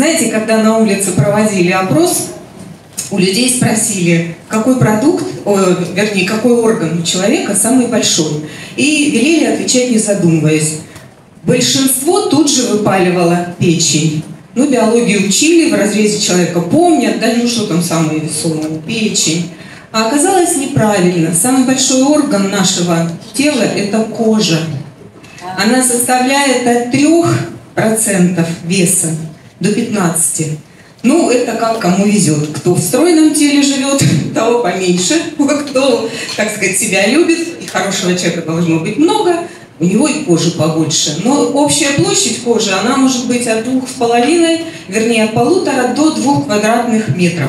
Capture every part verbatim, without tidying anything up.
Знаете, когда на улице проводили опрос, у людей спросили, какой продукт, о, вернее, какой орган у человека самый большой. И велели отвечать, не задумываясь. Большинство тут же выпаливало печень. Ну, биологию учили, в разрезе человека помнят, да, ну что там самое весомое, печень. А оказалось неправильно. Самый большой орган нашего тела – это кожа. Она составляет от трёх процентов веса до пятнадцати процентов. Ну, это как кому везет. Кто в стройном теле живет, того поменьше. Кто, так сказать, себя любит, и хорошего человека должно быть много, у него и кожи побольше. Но общая площадь кожи, она может быть от двух с половиной, вернее, от полутора до двух квадратных метров.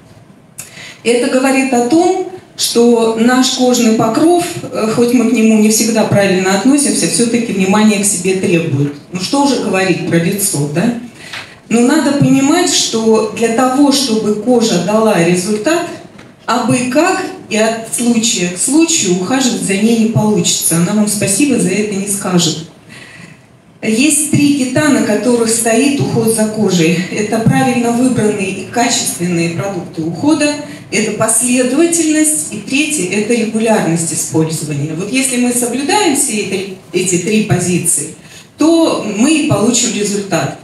Это говорит о том, что наш кожный покров, хоть мы к нему не всегда правильно относимся, все-таки внимание к себе требует. Ну что уже говорить про лицо, да? Но надо понимать, что для того, чтобы кожа дала результат, абы как и от случая к случаю ухаживать за ней не получится. Она вам спасибо за это не скажет. Есть три кита, на которых стоит уход за кожей. Это правильно выбранные и качественные продукты ухода, это последовательность, и третье – это регулярность использования. Вот если мы соблюдаем все эти, эти три позиции, то мы получим результат.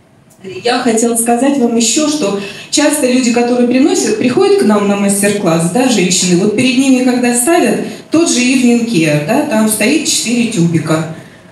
Я хотела сказать вам еще, что часто люди, которые приносят, приходят к нам на мастер-класс, да, женщины, вот перед ними, когда ставят тот же Evening Care, да, там стоит четыре тюбика.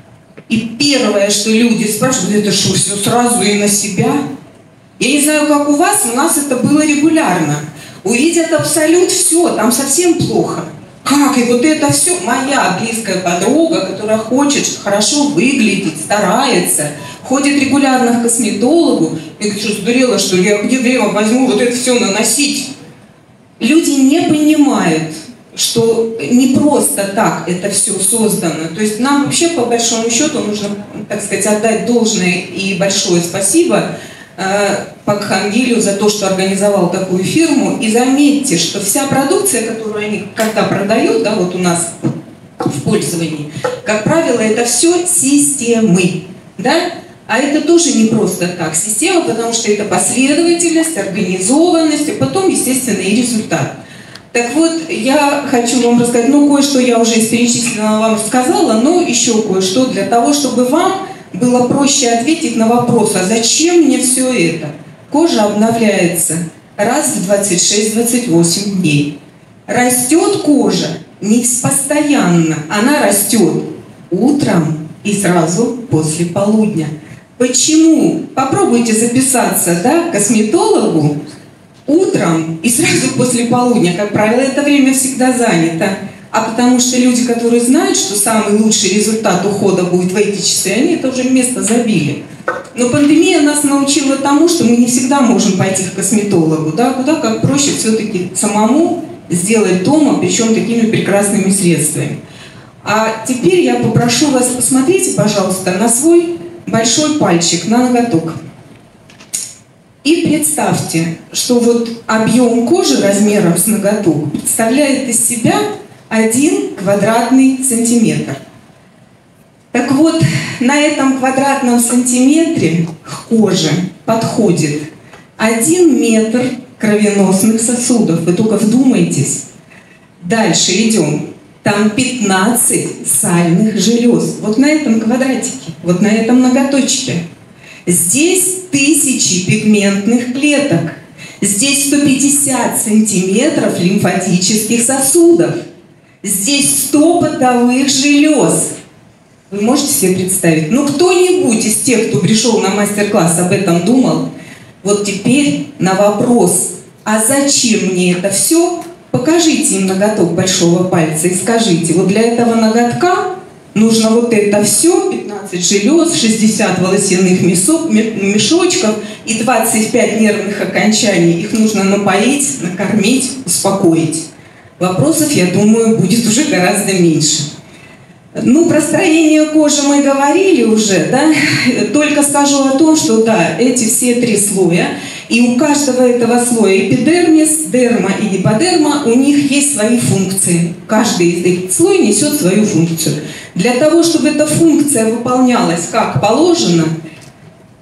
И первое, что люди спрашивают, это что, все сразу и на себя? Я не знаю, как у вас, у нас это было регулярно. Увидят абсолют, все, там совсем плохо. Как? И вот это все моя близкая подруга, которая хочет хорошо выглядеть, старается, ходит регулярно к косметологу, и говорит, что сдурела, что ли, я где время возьму вот это все наносить? Люди не понимают, что не просто так это все создано. То есть нам вообще, по большому счету, нужно, так сказать, отдать должное и большое спасибо э, Пакхангилю за то, что организовал такую фирму. И заметьте, что вся продукция, которую они когда продают, да, вот у нас в пользовании, как правило, это все системы, да? А это тоже не просто так система, потому что это последовательность, организованность, а потом, естественно, и результат. Так вот, я хочу вам рассказать, ну, кое-что я уже из перечисленного вам сказала, но еще кое-что для того, чтобы вам было проще ответить на вопрос, а зачем мне все это? Кожа обновляется раз в двадцать шесть — двадцать восемь дней. Растет кожа не постоянно, она растет утром и сразу после полудня. Почему? Попробуйте записаться, да, к косметологу утром и сразу после полудня. Как правило, это время всегда занято. А потому что люди, которые знают, что самый лучший результат ухода будет в эти часы, они это уже место забили. Но пандемия нас научила тому, что мы не всегда можем пойти к косметологу, да, куда как проще все-таки самому сделать дома, причем такими прекрасными средствами. А теперь я попрошу вас, посмотрите, пожалуйста, на свой большой пальчик, на ноготок. И представьте, что вот объем кожи размером с ноготок представляет из себя один квадратный сантиметр. Так вот, на этом квадратном сантиметре к коже подходит один метр кровеносных сосудов. Вы только вдумайтесь. Дальше идем. Там пятнадцать сальных желез. Вот на этом квадратике, вот на этом ноготочке. Здесь тысячи пигментных клеток. Здесь сто пятьдесят сантиметров лимфатических сосудов. Здесь сто потовых желез. Вы можете себе представить? Ну, кто-нибудь из тех, кто пришел на мастер-класс, об этом думал? Вот теперь на вопрос, а зачем мне это все? Покажите им ноготок большого пальца и скажите, вот для этого ноготка нужно вот это все, пятнадцать желез, шестьдесят волосяных мешочков и двадцать пять нервных окончаний. Их нужно напоить, накормить, успокоить. Вопросов, я думаю, будет уже гораздо меньше. Ну, про строение кожи мы говорили уже, да? Только скажу о том, что да, эти все три слоя, и у каждого этого слоя эпидермис, дерма и гиподерма, у них есть свои функции. Каждый из этих слоев несет свою функцию. Для того, чтобы эта функция выполнялась как положено,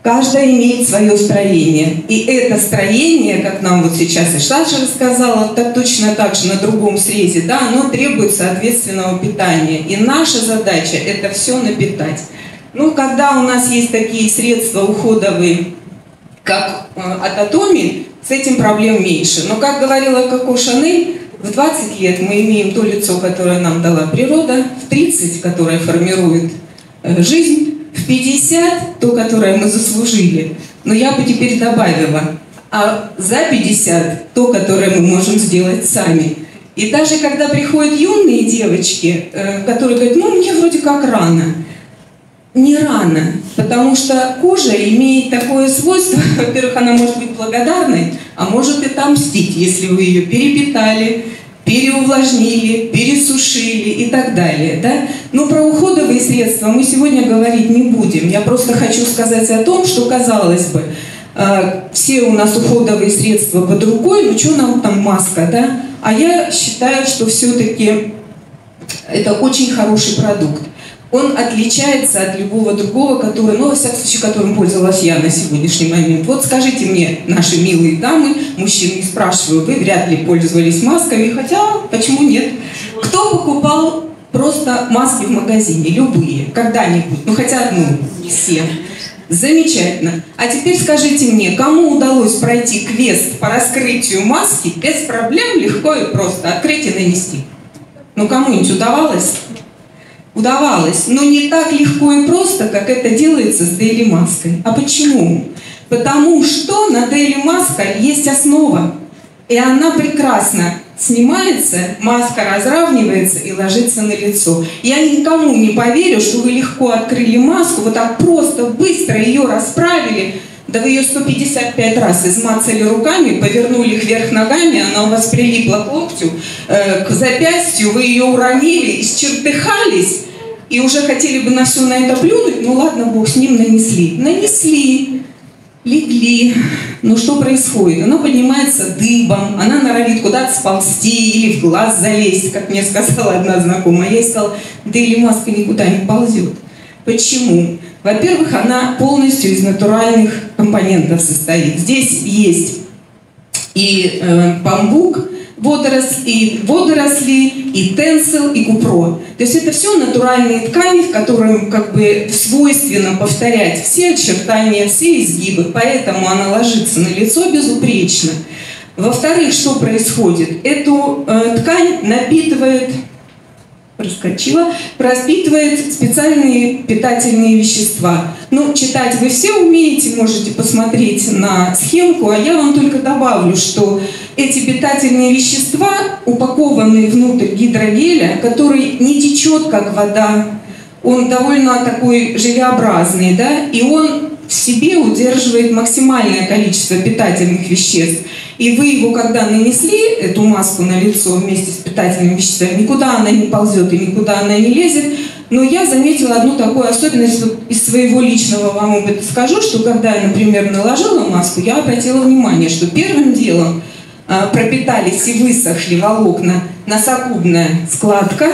Каждая имеет свое строение. И это строение, как нам вот сейчас и Саша рассказала, так точно так же на другом срезе, да, оно требует соответственного питания. И наша задача – это все напитать. Ну, когда у нас есть такие средства уходовые, как э, Ататоми, с этим проблем меньше. Но, как говорила Коко Шанель, в двадцать лет мы имеем то лицо, которое нам дала природа, в тридцать, которое формирует э, жизнь, в пятьдесят то, которое мы заслужили. Но я бы теперь добавила, а за пятьдесят то, которое мы можем сделать сами. И даже когда приходят юные девочки, э, которые говорят, ну, мне вроде как рано. Не рано, потому что кожа имеет такое свойство, во-первых, она может быть благодарной, а может и отомстить, если вы ее перепитали, переувлажнили, пересушили и так далее. Да? Но про уходовые средства мы сегодня говорить не будем. Я просто хочу сказать о том, что, казалось бы, все у нас уходовые средства под рукой, ну что нам там маска, да? А я считаю, что все-таки это очень хороший продукт. Он отличается от любого другого, который, ну, во всяком случае, которым пользовалась я на сегодняшний момент. Вот скажите мне, наши милые дамы, мужчин не спрашиваю, вы вряд ли пользовались масками, хотя почему нет? Кто покупал просто маски в магазине, любые, когда-нибудь, ну хотя одну, все. Замечательно. А теперь скажите мне, кому удалось пройти квест по раскрытию маски без проблем, легко и просто открыть и нанести? Ну кому-нибудь удавалось? Удавалось, но не так легко и просто, как это делается с Daily маской. А почему? Потому что на Daily маска есть основа, и она прекрасно снимается, маска разравнивается и ложится на лицо. Я никому не поверю, что вы легко открыли маску, вот так просто, быстро ее расправили, да вы ее сто пятьдесят пять раз измацали руками, повернули их вверх ногами, она у вас прилипла к локтю, э, к запястью, вы ее уронили, исчертыхались, и уже хотели бы на все на это плюнуть, ну ладно, бог с ним, нанесли. Нанесли, легли, но что происходит? Она поднимается дыбом, она норовит куда-то сползти или в глаз залезть, как мне сказала одна знакомая. Я ей сказала, Daily маска никуда не ползет. Почему? Во-первых, она полностью из натуральных компонентов состоит. Здесь есть и э, бамбук, водоросли, и водоросли, и тенсил, и купро. То есть это все натуральные ткани, в которых как бы свойственно повторять все очертания, все изгибы, поэтому она ложится на лицо безупречно. Во-вторых, что происходит? Эту э, ткань напитывает, проскочила, пропитывает специальные питательные вещества. Ну, читать вы все умеете, можете посмотреть на схемку, а я вам только добавлю, что эти питательные вещества упакованы внутрь гидрогеля, который не течет, как вода, он довольно такой желеобразный, да, и он в себе удерживает максимальное количество питательных веществ. И вы его, когда нанесли, эту маску на лицо вместе с питательными веществами, никуда она не ползет и никуда она не лезет. Но я заметила одну такую особенность вот из своего личного вам опыта скажу, что когда я, например, наложила маску, я обратила внимание, что первым делом а, пропитались и высохли волокна носогубная складка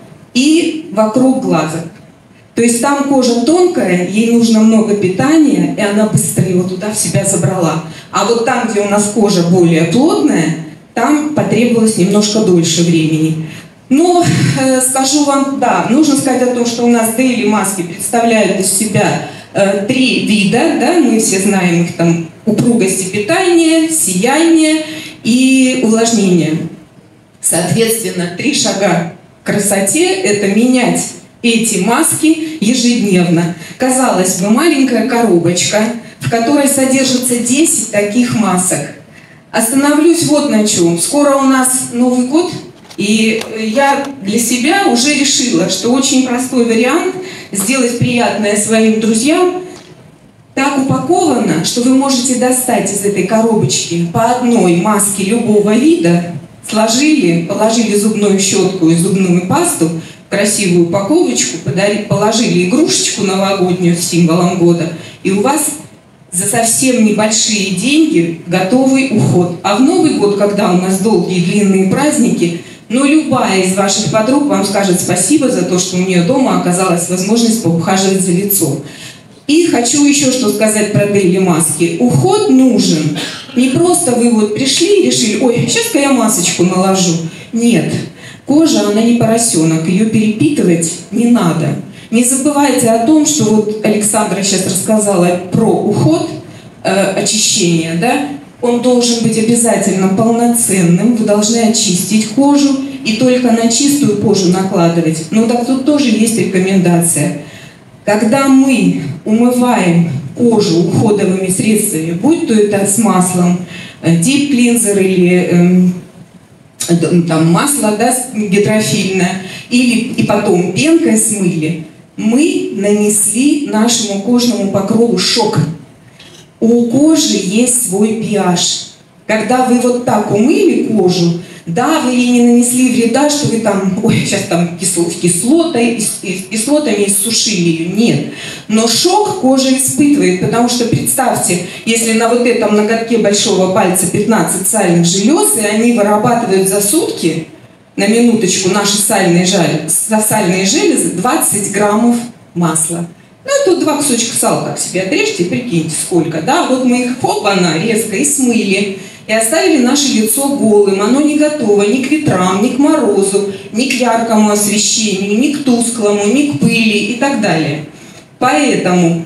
и вокруг глаза. То есть там кожа тонкая, ей нужно много питания, и она быстро его туда в себя забрала. А вот там, где у нас кожа более плотная, там потребовалось немножко дольше времени. Но э, скажу вам, да, нужно сказать о том, что у нас Daily маски представляют из себя э, три вида, да, мы все знаем их там: упругости питания, сияние и увлажнение. Соответственно, три шага к красоте – это менять эти маски ежедневно. Казалось бы, маленькая коробочка, в которой содержится десять таких масок. Остановлюсь вот на чем. Скоро у нас Новый год, и я для себя уже решила, что очень простой вариант сделать приятное своим друзьям так упаковано, что вы можете достать из этой коробочки по одной маске любого вида, сложили, положили зубную щетку и зубную пасту, красивую упаковочку, подарили, положили игрушечку новогоднюю с символом года, и у вас за совсем небольшие деньги готовый уход. А в Новый год, когда у нас долгие длинные праздники, но любая из ваших подруг вам скажет спасибо за то, что у нее дома оказалась возможность поухаживать за лицом. И хочу еще что сказать про Daily маски. Уход нужен. Не просто вы вот пришли и решили, ой, сейчас-ка я масочку наложу. Нет, кожа, она не поросенок, ее перепитывать не надо. Не забывайте о том, что вот Александра сейчас рассказала про уход, э, очищение, да? Он должен быть обязательно полноценным, вы должны очистить кожу и только на чистую кожу накладывать. Но так тут тоже есть рекомендация. Когда мы умываем кожу уходовыми средствами, будь то это с маслом, deep cleanser или э, там масло, да, гидрофильное, или и потом пенкой смыли, мы нанесли нашему кожному покрову шок. У кожи есть свой pH. Когда вы вот так умыли кожу, да, вы ей не нанесли вреда, что вы там, ой, сейчас там кисло, кислотой, кислотами иссушили ее. Нет. Но шок кожа испытывает, потому что представьте, если на вот этом ноготке большого пальца пятнадцать сальных желез, и они вырабатывают за сутки, на минуточку, наши сальные, жаль, сальные железы двадцать граммов масла. Ну, тут два кусочка сала так себе отрежьте, прикиньте, сколько, да? Вот мы их, хоп-она, резко и смыли. И оставили наше лицо голым. Оно не готово ни к ветрам, ни к морозу, ни к яркому освещению, ни к тусклому, ни к пыли и так далее. Поэтому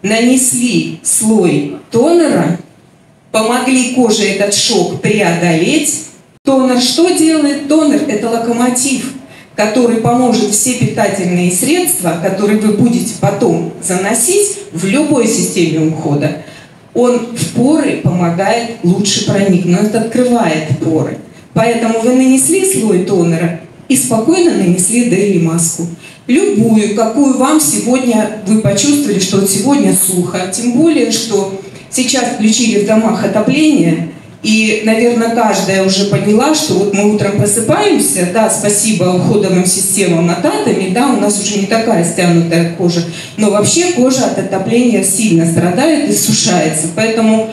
нанесли слой тонера, помогли коже этот шок преодолеть. Тонер что делает? Тонер – это локомотив, который поможет все питательные средства, которые вы будете потом заносить в любой системе ухода. Он в поры помогает лучше проникнуть, он открывает поры. Поэтому вы нанесли слой тонера и спокойно нанесли Daily маску. Любую, какую вам сегодня, вы почувствовали, что вот сегодня сухо. Тем более, что сейчас включили в домах отопление, и, наверное, каждая уже поняла, что вот мы утром просыпаемся, да, спасибо уходовым системам от Атоми, да, у нас уже не такая стянутая кожа, но вообще кожа от отопления сильно страдает и сушается, поэтому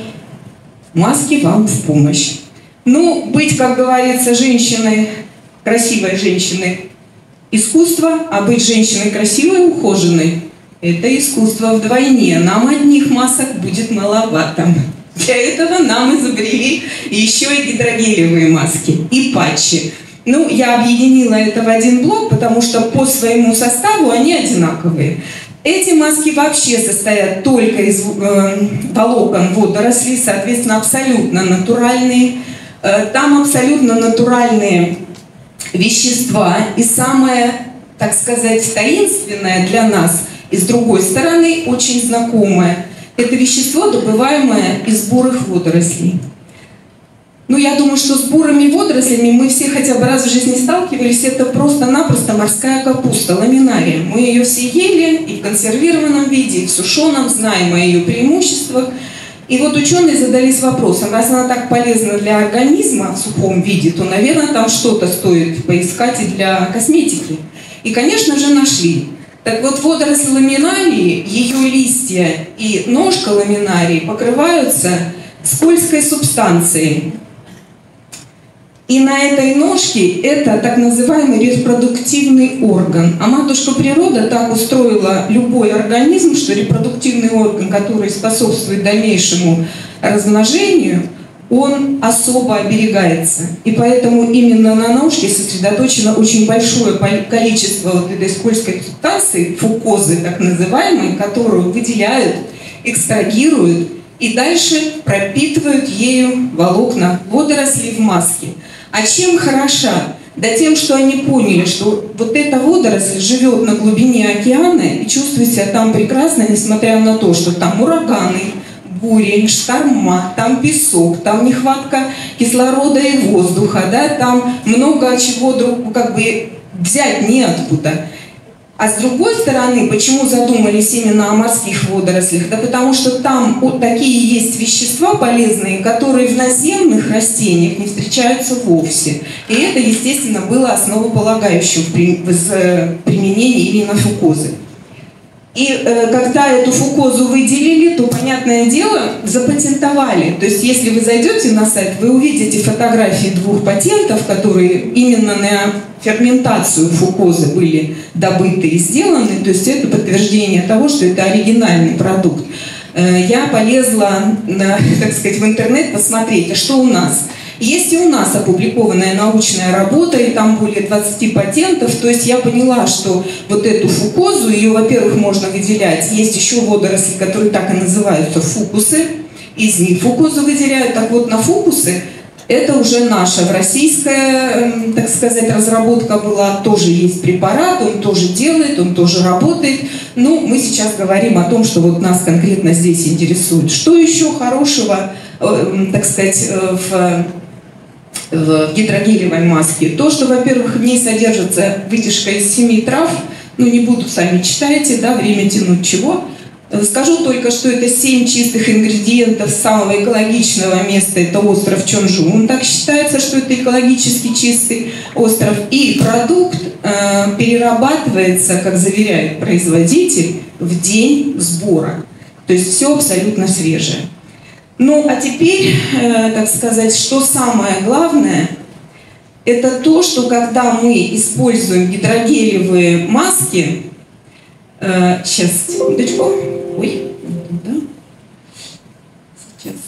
маски вам в помощь. Ну, быть, как говорится, женщиной, красивой женщиной – искусство, а быть женщиной красивой, ухоженной – это искусство вдвойне. Нам одних масок будет маловато. Для этого нам изобрели еще и гидрогелевые маски, и патчи. Ну, я объединила это в один блок, потому что по своему составу они одинаковые. Эти маски вообще состоят только из э, волокон водорослей, соответственно, абсолютно натуральные. Э, там абсолютно натуральные вещества. И самое, так сказать, таинственное для нас, и с другой стороны, очень знакомое. Это вещество, добываемое из бурых водорослей. Ну, я думаю, что с бурыми водорослями мы все хотя бы раз в жизни сталкивались. Это просто-напросто морская капуста, ламинария. Мы ее все ели и в консервированном виде, и в сушеном, знаем о ее преимуществах. И вот ученые задались вопросом, раз она так полезна для организма в сухом виде, то, наверное, там что-то стоит поискать и для косметики. И, конечно же, нашли. Так вот, водоросль ламинарии, ее листья и ножка ламинарии покрываются скользкой субстанцией. И на этой ножке это так называемый репродуктивный орган. А матушка природа так устроила любой организм, что репродуктивный орган, который способствует дальнейшему размножению, он особо оберегается. И поэтому именно на ножке сосредоточено очень большое количество вот этой скользкой субстанции, фукозы так называемой, которую выделяют, экстрагируют и дальше пропитывают ею волокна водорослей в маске. А чем хороша? Да тем, что они поняли, что вот эта водоросль живет на глубине океана и чувствует себя там прекрасно, несмотря на то, что там ураганы, бури, шторма, там песок, там нехватка кислорода и воздуха, да, там много чего друг, как бы взять неоткуда. А с другой стороны, почему задумались именно о морских водорослях? Да потому что там вот такие есть вещества полезные, которые в наземных растениях не встречаются вовсе. И это, естественно, было основополагающим в применении именно фукозы. И э, когда эту фукозу выделили, то, понятное дело, запатентовали. То есть, если вы зайдете на сайт, вы увидите фотографии двух патентов, которые именно на ферментацию фукозы были добыты и сделаны. То есть, это подтверждение того, что это оригинальный продукт. Э, я полезла, на, так сказать, в интернет посмотреть, а что у нас. Есть и у нас опубликованная научная работа, и там более двадцати патентов. То есть я поняла, что вот эту фукозу, ее, во-первых, можно выделять. Есть еще водоросли, которые так и называются фукусы. Из них фукозу выделяют. Так вот, на фукусы это уже наша, российская, так сказать, разработка была. Тоже есть препарат, он тоже делает, он тоже работает. Но мы сейчас говорим о том, что вот нас конкретно здесь интересует. Что еще хорошего, так сказать, в... в гидрогелевой маске? То, что, во-первых, в ней содержится вытяжка из семи трав, ну не буду, сами читайте, да, время тянуть чего. Скажу только, что это семь чистых ингредиентов самого экологичного места, это остров Чонджу. Он так считается, что это экологически чистый остров. И продукт э, перерабатывается, как заверяет производитель, в день сбора. То есть все абсолютно свежее. Ну, а теперь, э, так сказать, что самое главное, это то, что когда мы используем гидрогелевые маски, э, сейчас, секундочку, ой, да, сейчас,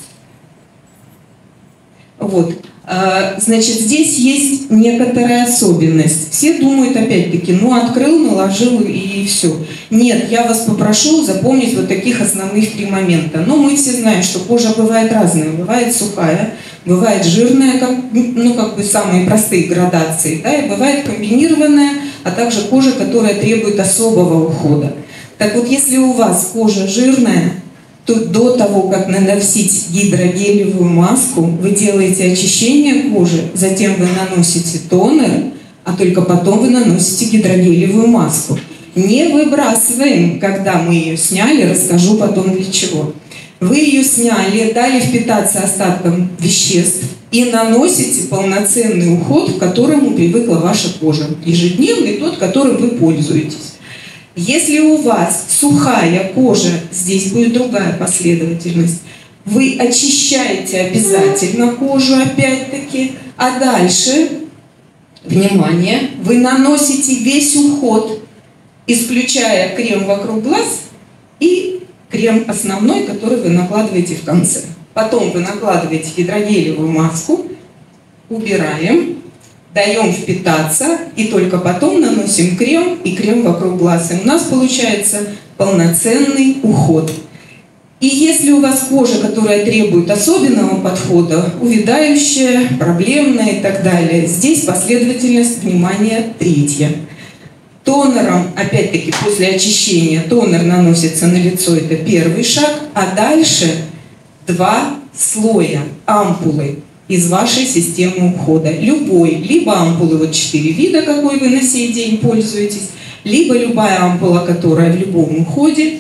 вот, э, значит, здесь есть некоторая особенность. Все думают, опять-таки, ну, открыл, наложил и все. Нет, я вас попрошу запомнить вот таких основных три момента. Но мы все знаем, что кожа бывает разная. Бывает сухая, бывает жирная, как, ну, как бы самые простые градации, да, и бывает комбинированная, а также кожа, которая требует особого ухода. Так вот, если у вас кожа жирная, то до того, как наносить гидрогелевую маску, вы делаете очищение кожи, затем вы наносите тонер, а только потом вы наносите гидрогелевую маску. Не выбрасываем, когда мы ее сняли, расскажу потом для чего. Вы ее сняли, дали впитаться остаткам веществ и наносите полноценный уход, к которому привыкла ваша кожа. Ежедневный, тот, которым вы пользуетесь. Если у вас сухая кожа, здесь будет другая последовательность. Вы очищаете обязательно кожу опять-таки, а дальше, внимание, вы наносите весь уход, исключая крем вокруг глаз и крем основной, который вы накладываете в конце. Потом вы накладываете гидрогелевую маску, убираем, даем впитаться и только потом наносим крем и крем вокруг глаз. И у нас получается полноценный уход. И если у вас кожа, которая требует особенного подхода, увядающая, проблемная и так далее, здесь последовательность, внимания, третья. Тонером, опять-таки, после очищения тонер наносится на лицо, это первый шаг, а дальше два слоя ампулы из вашей системы ухода. Любой, либо ампулы, вот четыре вида, какой вы на сей день пользуетесь, либо любая ампула, которая в любом уходе.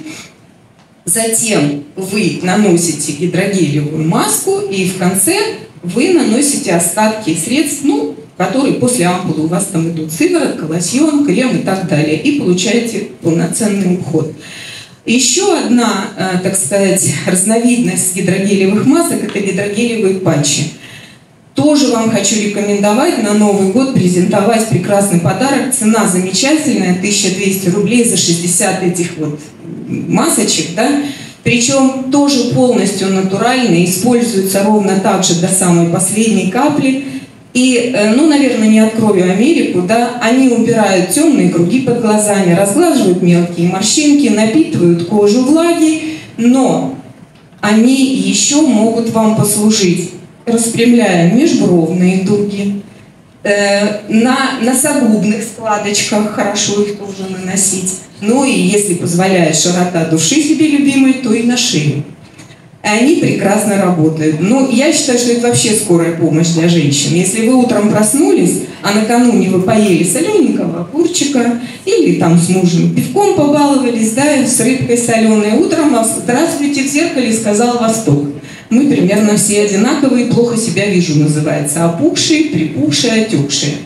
Затем вы наносите гидрогелевую маску, и в конце вы наносите остатки средств, ну, которые после ампулы у вас там идут сыворотка, лосьон, крем и так далее, и получаете полноценный уход. Еще одна, так сказать, разновидность гидрогелевых масок – это гидрогелевые патчи. Тоже вам хочу рекомендовать на Новый год презентовать прекрасный подарок. Цена замечательная, тысяча двести рублей за шестьдесят этих вот масочек, да? Причем тоже полностью натуральные, используются ровно так же до самой последней капли. И, ну, наверное, не открою Америку, да, они убирают темные круги под глазами, разглаживают мелкие морщинки, напитывают кожу влагой, но они еще могут вам послужить, распрямляя межбровные дуги, э, на носогубных складочках хорошо их тоже наносить. Ну и если позволяет широта души себе любимой, то и на шею. И они прекрасно работают. Ну, я считаю, что это вообще скорая помощь для женщин. Если вы утром проснулись, а накануне вы поели солененького огурчика, или там с мужем пивком побаловались, да, с рыбкой соленой, утром вас «Здравствуйте» в зеркале сказал Восток. Мы примерно все одинаковые, плохо себя вижу называется. Опухшие, припухшие, отекшие.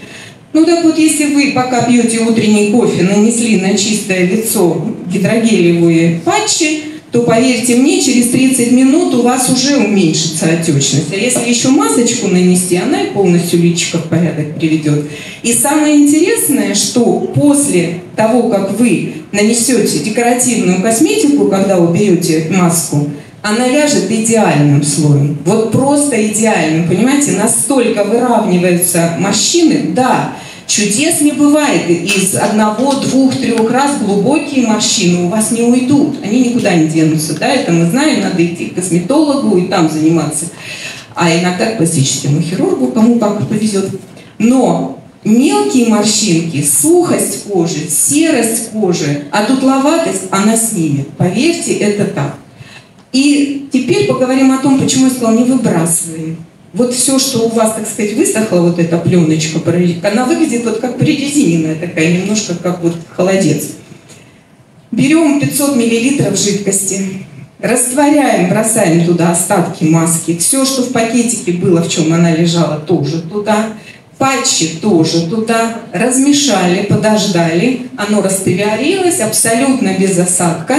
Ну так вот, если вы, пока пьете утренний кофе, нанесли на чистое лицо гидрогелевые патчи, то, поверьте мне, через тридцать минут у вас уже уменьшится отечность. А если еще масочку нанести, она и полностью личико в порядок приведет. И самое интересное, что после того, как вы нанесете декоративную косметику, когда уберете маску, она ляжет идеальным слоем. Вот просто идеальным, понимаете? Настолько выравниваются морщины. Да, чудес не бывает. Из одного, двух, трех раз глубокие морщины у вас не уйдут. Они никуда не денутся. Да, это мы знаем, надо идти к косметологу и там заниматься. А иногда к пластическому хирургу, кому как повезет. Но мелкие морщинки, сухость кожи, серость кожи, а дутловатость она снимет. Поверьте, это так. И теперь поговорим о том, почему я сказала, не выбрасываем. Вот все, что у вас, так сказать, высохла, вот эта пленочка, она выглядит вот как прорезиненная такая, немножко как вот холодец. Берем пятьсот миллилитров жидкости, растворяем, бросаем туда остатки маски. Все, что в пакетике было, в чем она лежала, тоже туда. Патчи тоже туда. Размешали, подождали. Оно растворилось абсолютно без осадка.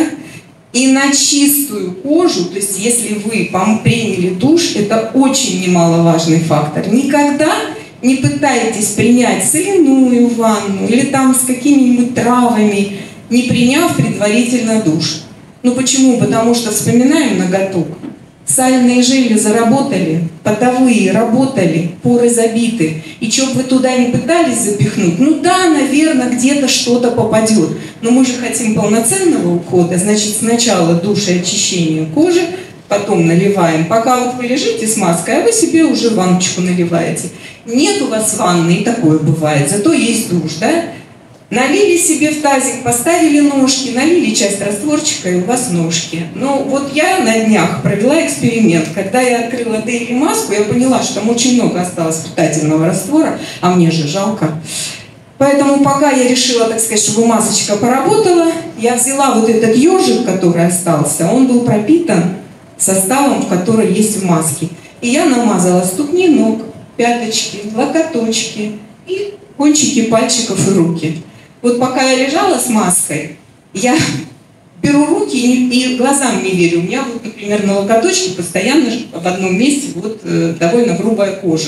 И на чистую кожу, то есть если вы приняли душ, это очень немаловажный фактор. Никогда не пытайтесь принять соляную ванну или там с какими-нибудь травами, не приняв предварительно душ. Ну почему? Потому что вспоминаем наготок. Сальные железы работали, потовые работали, поры забиты. И что бы вы туда не пытались запихнуть, ну да, наверное, где-то что-то попадет. Но мы же хотим полноценного ухода, значит, сначала душ и очищение кожи, потом наливаем. Пока вот вы лежите с маской, а вы себе уже ванночку наливаете. Нет у вас ванны, и такое бывает, зато есть душ, да? Налили себе в тазик, поставили ножки, налили часть растворчика, и у вас ножки. Ну, вот я на днях провела эксперимент. Когда я открыла Дейли маску, я поняла, что там очень много осталось питательного раствора, а мне же жалко. Поэтому пока я решила, так сказать, чтобы масочка поработала, я взяла вот этот ежик, который остался, он был пропитан составом, который есть в маске. И я намазала ступни ног, пяточки, локоточки и кончики пальчиков и руки. Вот пока я лежала с маской, я беру руки и, и глазам не верю. У меня вот, например, на локоточке постоянно в одном месте вот э, довольно грубая кожа.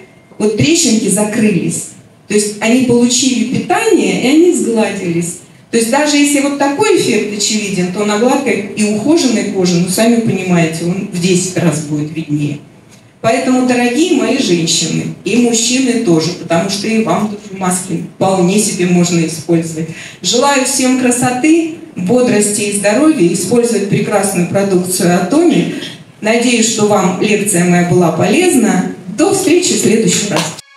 Вот трещинки закрылись. То есть они получили питание, и они сгладились. То есть даже если вот такой эффект очевиден, то на гладкой и ухоженной коже, ну сами понимаете, он в десять раз будет виднее. Поэтому, дорогие мои женщины, и мужчины тоже, потому что и вам тут маски вполне себе можно использовать. Желаю всем красоты, бодрости и здоровья, использовать прекрасную продукцию Атоми. Надеюсь, что вам лекция моя была полезна. До встречи в следующий раз.